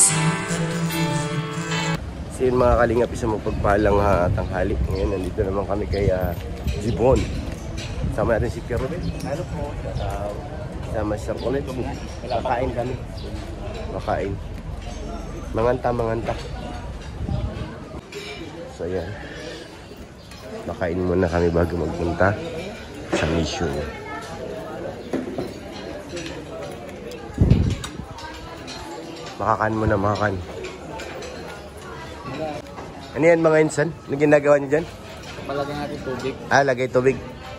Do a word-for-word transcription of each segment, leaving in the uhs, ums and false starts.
So yun mga kalingap, isang mapagpalang uh, tanghali. Ngayon, nandito naman kami kay uh, Jibon. Sama natin si Pierre Robin. Ano po? Uh, sama si Sir ulit. Makain kami. Makain. Manganta, manganta. So yan. Makain muna kami bago magpunta sa mission. Makakan muna, makakan. Ano yan mga insan? Ano ginagawa niyo dyan? Palagay natin tubig. Ah, lagay tubig.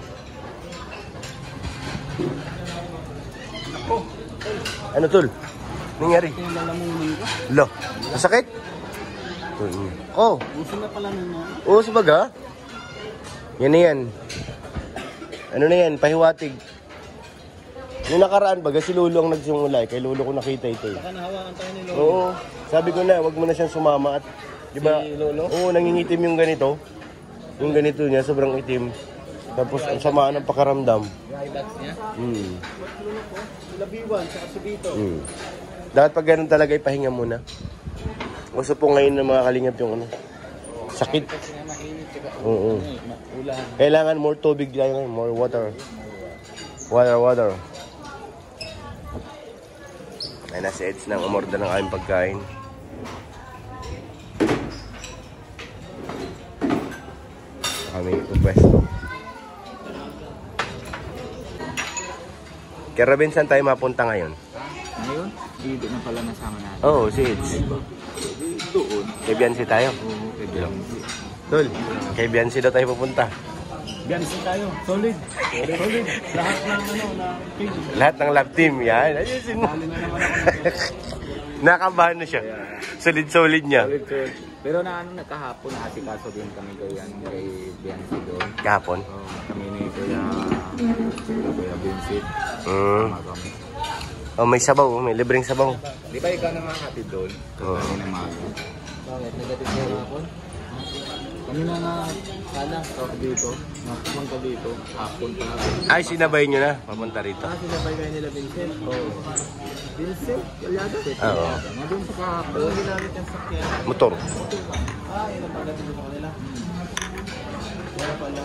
Ako. Ano tol? Nangyari? Yung lalamunan ko. Lo, masakit? Oh. Gusto na pala nyo. Oo, oh, sabaga. Yan na yan. Ano na yan? Pahiwatig. Yung nakaraan baga, si Lolo ang nagsimula. Kay Lolo ko nakita ito. Saka nahawakan tayo ni Lolo. Oo. Sabi ko na, wag mo na siyang sumama. At, diba, si Lolo? Oo, nangingitim yung ganito. Yung ganito niya, sobrang itim. Tapos, ang sama ng pakaramdam. Dry dots niya? Hmm. Labiwan, saka subito. Hmm. Dapat pag ganun talaga, ipahinga muna. Gusto po ngayon ng mga kalingap yung ano. Sakit. Kasi nga mainit, saka Oo. ulan. Kailangan more tubig lang, more water. Water, water. Ay, nasa edge ng umorder ng aming pagkain. Kami pupwesto. Kaya Robin, saan tayo mapunta ngayon? Ngayon, dito na pala nasama natin. Oo, oh, si Edge. Doon. Kay Biancy tayo. Oo, kay Biancy. Tol, kay Biancy daw tayo pupunta. Biancy tayo. Solid. Solid. Lahat ng ano, na team. Lahat ng lab team, yan. Ayusin mo. Dali na naman ako. Nakabahan na siya. Solid-solid niya. Solid, solid. Pero na ano, nakahapon, naasikaso din kami kay, kay Biancy doon. Kahapon? Oo, kami ni Kuya, Kuya Vincent. Mm. Tama kami. Oh, may sabaw. May libreng sabaw. Di ba ikaw naman hatid doon? Oo. Kami na mga. Bakit? Negative na hapon? Kami na nga, sana, tawag dito. Nakumang ka dito. Hapon pa natin. Ay, sinabay nyo na. Papunta rito. Ah, sinabay kayo nila Vincent? Oo. Vincent? Kalyado? Oo. Nandun sa kahapon. Doon ginamit yung sakyan. Motor. Ah, yun ang pagdating sa kanila. Wala pala.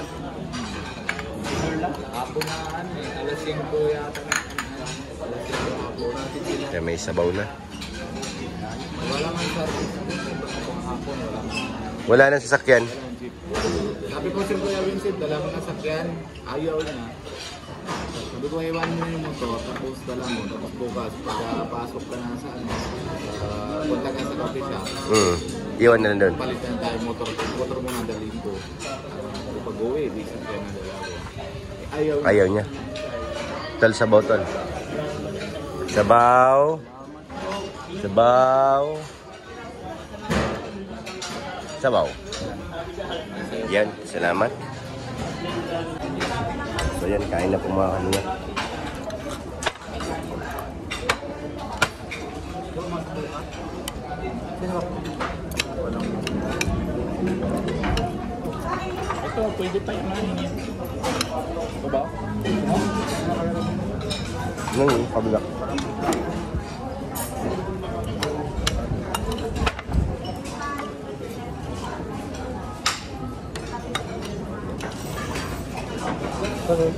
Hapon na ano eh. Alas singko yata. Alas singko hapon natin sila. Kaya may sabaw na. Wala man service. Hapon, wala man. Wala nang sasakyan. Sabi ko si Kuya Vincent, dala mo na sakyan. Ayaw niya. Sabi ko, iwan mo yung motor, tapos dala mo. Tapos bukas, pagpasok ka na sa ano, uh, punta ka sa coffee shop. Hmm. Iwan na lang doon. Palitan tayo motor. Motor mo na dalhin ko. Uh, pag-uwi, di sakyan na dala ko. Ayaw niya. Ayaw niya. Tol, sabaw, tol. Sabaw. Sabaw. Sabaw. Yan, salamat. So yan, kain na po mga kanina. Ito, pwede pa yung ano niya. Ito ba? Nang yung kabila. Okay.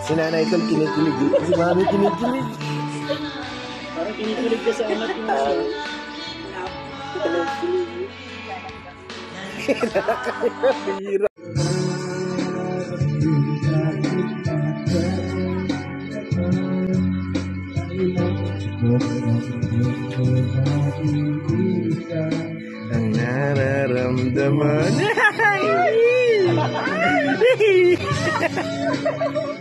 Si nanay Tol kinikilig. Si mami kinikilig. Parang kinikilig ka sa anak mo. Bihira. Ang nararamdaman.